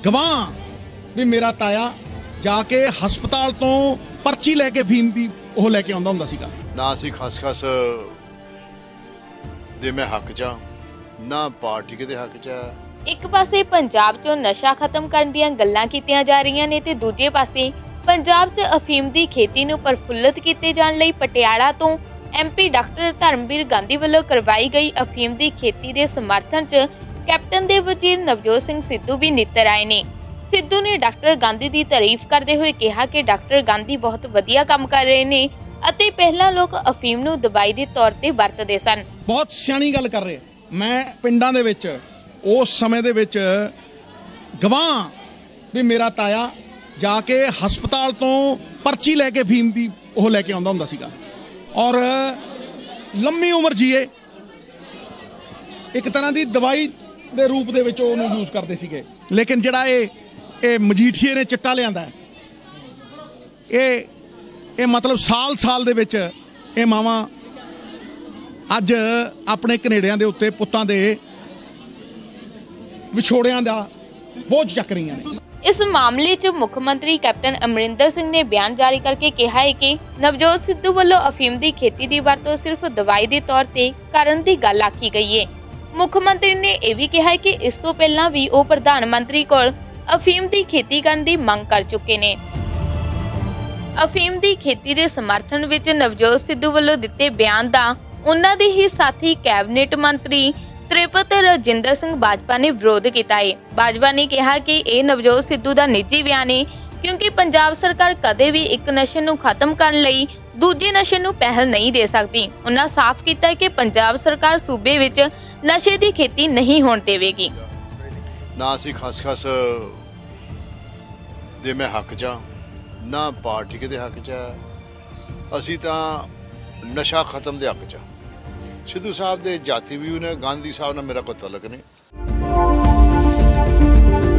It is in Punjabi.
ਗਵਾਹ ਵੀ ਮੇਰਾ ਤਾਇਆ ਜਾ ਕੇ ਹਸਪਤਾਲ ਤੋਂ ਪਰਚੀ ਲੈ ਕੇ ਫੀਮ ਦੀ ਉਹ ਲੈ ਕੇ ਆਉਂਦਾ ਹੁੰਦਾ ਸੀਗਾ। ਨਾ ਅਸੀਂ ਖਸ ਦੇ ਮੈਂ ਹੱਕ 'ਚ ਨਾ ਪਾਰਟੀ ਦੇ ਹੱਕ 'ਚ। ਇੱਕ ਪਾਸੇ ਪੰਜਾਬ 'ਚੋਂ ਨਸ਼ਾ ਖਤਮ ਕਰਨ ਦੀਆਂ ਗੱਲਾਂ ਕੀਤੀਆਂ ਜਾ ਰਹੀਆਂ ਨੇ ਤੇ ਦੂਜੇ ਪਾਸੇ ਪੰਜਾਬ 'ਚ ਅਫੀਮ ਦੀ ਖੇਤੀ ਨੂੰ ਪ੍ਰਫੁੱਲਤ ਕੀਤੇ ਜਾਣ ਲਈ ਪਟਿਆਲਾ ਤੋਂ MP ਡਾਕਟਰ ਧਰਮਵੀਰ ਗਾਂਧੀ ਵੱਲੋਂ ਕਰਵਾਈ ਗਈ ਅਫੀਮ ਦੀ ਖੇਤੀ ਦੇ ਸਮਰਥਨ 'ਚ ਕੈਪਟਨ ਦੇ ਵਜ਼ੀਰ ਨਵਜੋਤ ਸਿੰਘ ਸਿੱਧੂ ਵੀ ਨਿੱਤਰ ਆਏ ਨੇ। ਸਿੱਧੂ ਨੇ ਡਾਕਟਰ ਗਾਂਧੀ ਦੀ ਤਾਰੀਫ ਕਰਦੇ ਹੋਏ ਕਿਹਾ ਕਿ ਡਾਕਟਰ ਗਾਂਧੀ ਬਹੁਤ ਵਧੀਆ ਕੰਮ ਕਰ ਰਹੇ ਨੇ ਅਤੇ ਪਹਿਲਾਂ ਲੋਕ ਅਫੀਮ ਨੂੰ ਦਵਾਈ ਦੇ ਤੌਰ ਤੇ ਵਰਤਦੇ ਸਨ। ਬਹੁਤ ਸਿਆਣੀ ਗੱਲ ਕਰ ਰਹੇ। ਮੈਂ ਪਿੰਡਾਂ ਦੇ ਵਿੱਚ ਉਸ ਸਮੇਂ ਦੇ ਵਿੱਚ ਗਵਾਹ ਵੀ ਮੇਰਾ ਤਾਇਆ ਜਾ ਕੇ ਹਸਪਤਾਲ ਤੋਂ ਪਰਚੀ ਲੈ ਕੇ ਫੀਮ ਦੀ ਉਹ ਲੈ ਕੇ ਆਉਂਦਾ ਹੁੰਦਾ ਸੀਗਾ ਔਰ ਲੰਮੀ ਉਮਰ ਜੀਏ। ਇੱਕ ਤਰ੍ਹਾਂ ਦੀ ਦਵਾਈ ਦੇ ਰੂਪ ਦੇ ਵਿੱਚ ਉਹਨੂੰ ਯੂਜ਼ ਕਰਦੇ ਸੀਗੇ। ਲੇਕਿਨ ਜਿਹੜਾ ਇਹ ਮਜੀਠੀਏ ਨੇ ਚਿੱਟਾ ਲਿਆਂਦਾ, ਇਹ ਮਤਲਬ ਸਾਲ ਦੇ ਵਿੱਚ ਇਹ ਮਾਵਾਂ ਅੱਜ ਆਪਣੇ ਕਨੇੜਿਆਂ ਦੇ ਉੱਤੇ ਪੁੱਤਾਂ ਦੇ ਵਿਛੋੜਿਆਂ ਦਾ ਬੋਝ ਚੱਕ ਰਹੀਆਂ ਨੇ। ਇਸ ਮਾਮਲੇ 'ਚ ਮੁੱਖ ਮੰਤਰੀ ਕੈਪਟਨ ਅਮਰਿੰਦਰ ਸਿੰਘ ਨੇ ਬਿਆਨ ਜਾਰੀ ਕਰਕੇ ਕਿਹਾ ਹੈ ਕਿ ਨਵਜੋਤ ਸਿੱਧੂ ਵੱਲੋਂ ਅਫੀਮ ਦੀ ਖੇਤੀ ਦੀ ਵਰਤੋਂ ਸਿਰਫ ਦਵਾਈ ਦੇ ਤੌਰ ਤੇ ਕਰਨ ਦੀ ਗੱਲ ਆਖੀ ਗਈ ਹੈ। ਮੁੱਖ ਮੰਤਰੀ ਨੇ ਇਹ ਵੀ ਕਿਹਾ ਹੈ ਕਿ ਇਸ ਤੋਂ ਪਹਿਲਾਂ ਵੀ ਉਹ ਪ੍ਰਧਾਨ ਮੰਤਰੀ ਕੋਲ ਅਫੀਮ ਦੀ ਖੇਤੀ ਕਰਨ ਦੀ ਮੰਗ ਕਰ ਚੁੱਕੇ ਨੇ। ਅਫੀਮ ਦੀ ਖੇਤੀ ਦੇ ਸਮਰਥਨ ਵਿੱਚ ਨਵਜੋਤ ਸਿੱਧੂ ਵੱਲੋਂ ਦਿੱਤੇ ਬਿਆਨ ਦਾ ਉਹਨਾਂ ਦੇ ਹੀ ਸਾਥੀ ਕੈਬਨਿਟ ਮੰਤਰੀ ਤ੍ਰਿਪਤ ਰਜਿੰਦਰ ਸਿੰਘ ਬਾਜਵਾ ਨੇ ਵਿਰੋਧ ਕੀਤਾ ਹੈ। ਬਾਜਵਾ ਨੇ ਕਿਹਾ ਕਿ ਇਹ ਨਵਜੋਤ ਸਿੱਧੂ ਦਾ ਨਿੱਜੀ ਬਿਆਨ ਹੈ ਕਿਉਂਕਿ ਪੰਜਾਬ ਸਰਕਾਰ ਕਦੇ ਵੀ ਇੱਕ ਨਸ਼ੇ ਨੂੰ ਖਤਮ ਕਰਨ ਲਈ ਦੂਜੇ ਨਸ਼ੇ ਨੂੰ ਪਹਿਲ ਨਹੀਂ ਦੇ ਸਕਦੀ। ਉਹਨਾਂ ਸਾਫ਼ ਕੀਤਾ ਕਿ ਪੰਜਾਬ ਸਰਕਾਰ ਸੂਬੇ ਵਿੱਚ ਨਸ਼ੇ ਦੀ ਖੇਤੀ ਨਹੀਂ ਹੋਣ ਦੇਵੇਗੀ। ਨਾ ਅਸੀਂ ਖਸ ਦੇ ਮੈਂ ਹੱਕ 'ਚ ਨਾ ਪਾਰਟੀ ਦੇ ਹੱਕ 'ਚ। ਅਸੀਂ ਤਾਂ ਨਸ਼ਾ ਖਤਮ ਦੇ ਹੱਕ 'ਚ। ਸਿੱਧੂ ਸਾਹਿਬ ਦੇ ਜਾਤੀ ਵੀ ਨੇ, ਗਾਂਧੀ ਸਾਹਿਬ ਨਾਲ ਮੇਰਾ ਕੋਈ ਤਲਕ ਨਹੀਂ।